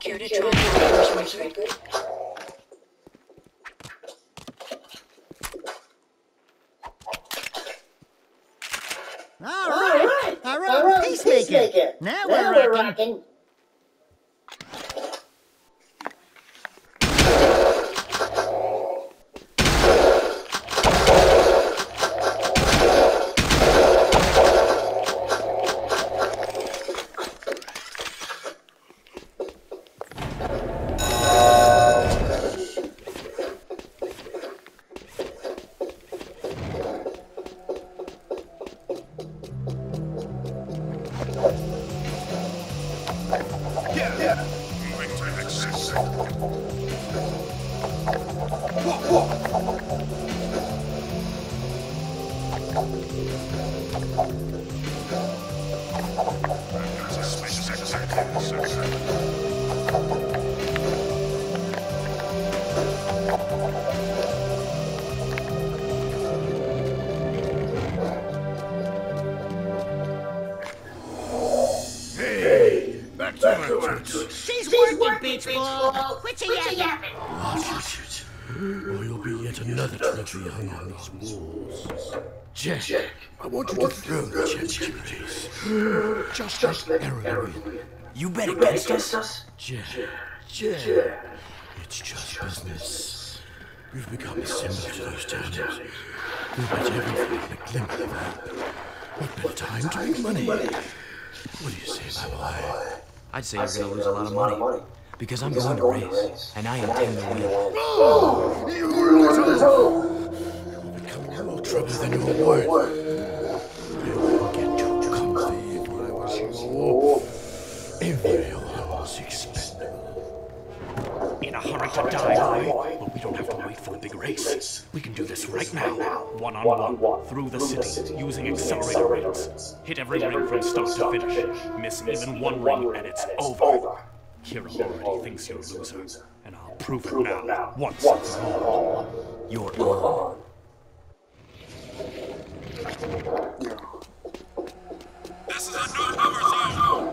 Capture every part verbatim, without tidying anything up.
Computer trying to finish record. All right, our own peacemaker. Now we're rocking. She's working, Beach Ball. Quit your yapping. Or you'll be yet another trophy hung on these walls. Jack, I want you to throw the chest race. Just like Aaron. You bet against us? Jack, Jack, it's just business. You've become a symbol to those towns. You've bet everything in a glimmer of hope. What better time to make money? What do you say, my boy? I'd say you're gonna lose a lot of money. Because I'm going to race, and I intend to win. Oh, you little! You're becoming more trouble than you're worth. I wouldn't get too comfy if I was you. Every horse expendable. In a hurry to die, boy? But we don't have to wait for the big race. We can do this right now. One on one, through the city, using accelerator rates. Hit every ring from start to finish. Miss even one ring, and it's over. Kira already thinks you're a loser, and I'll prove it now, once and for all. You're on. This is a no cover zone!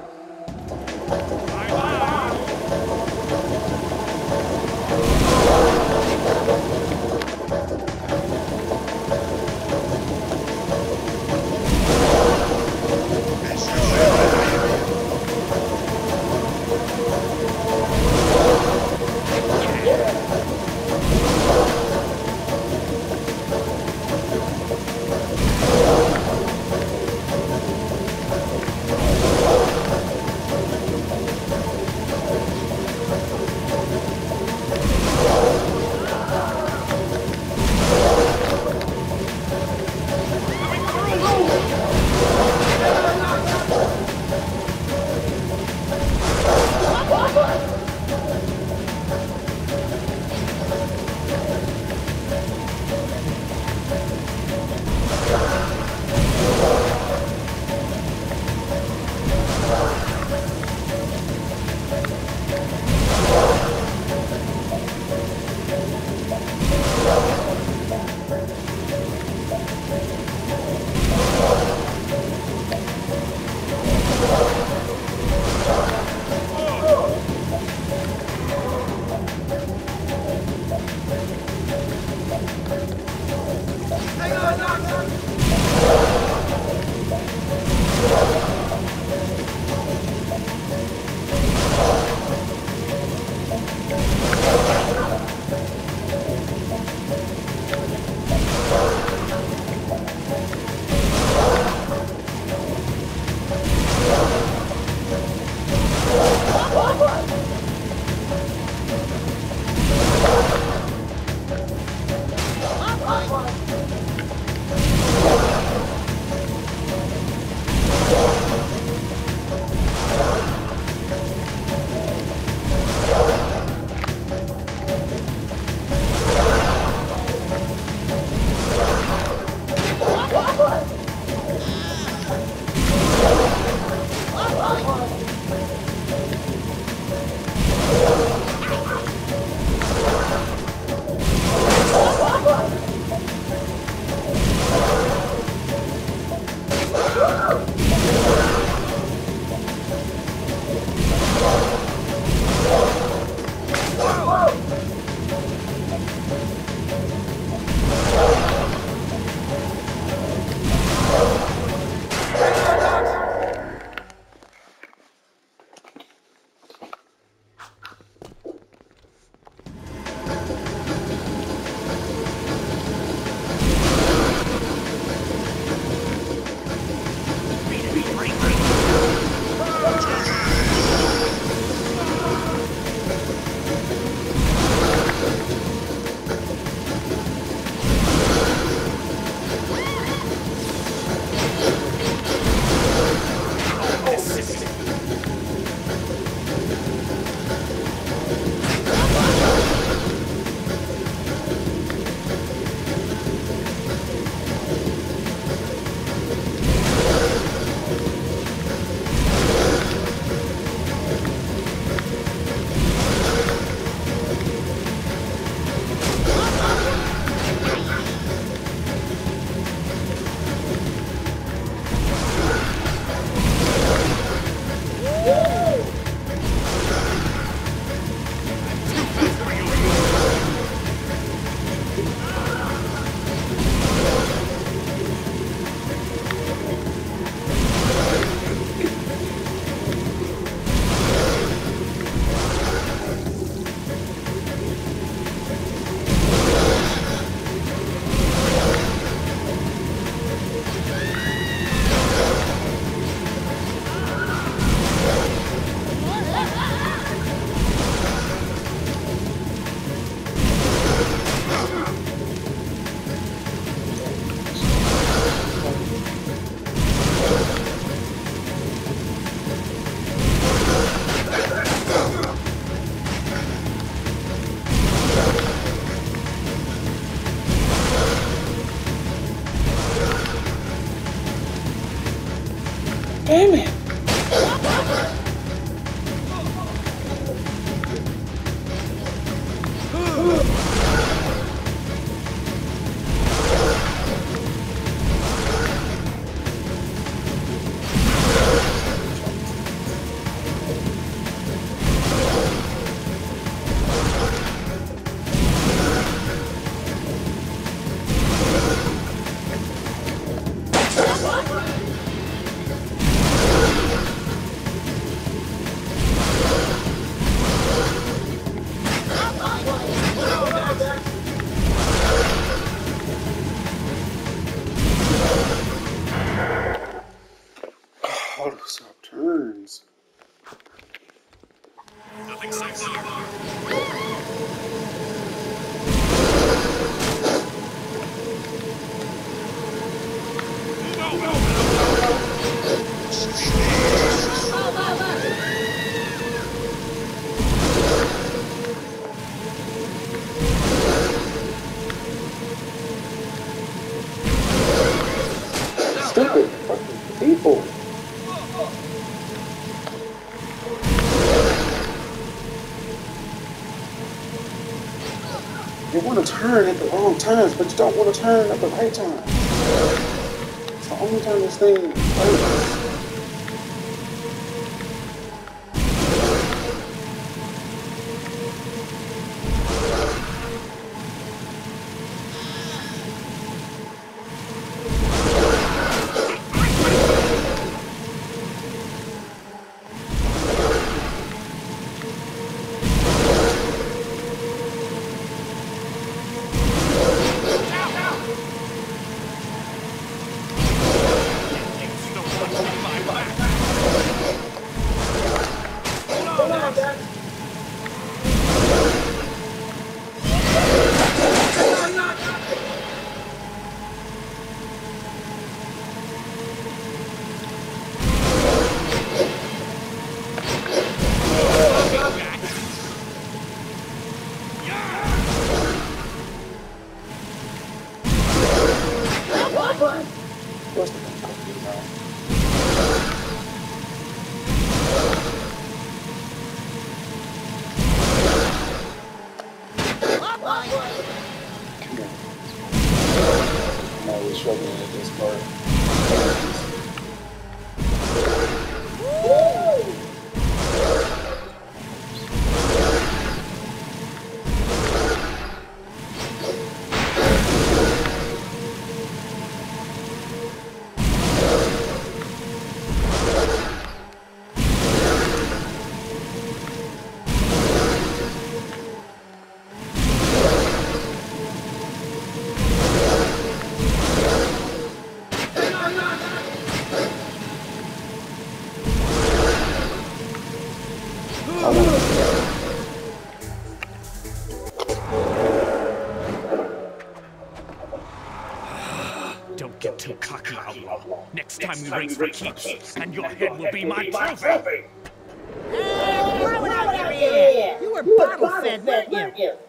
Oh! nothing so far. Move out! Stupid fucking people. You want to turn at the wrong times, but you don't want to turn at the right time. It's the only time this thing works. What's the thing? I'm always struggling with this part. Don't get too cocky, outlaw. Next time we race for keeps, and your head will be my trophy! Ah, throw it out your ear! You were bottle-fed, weren't you?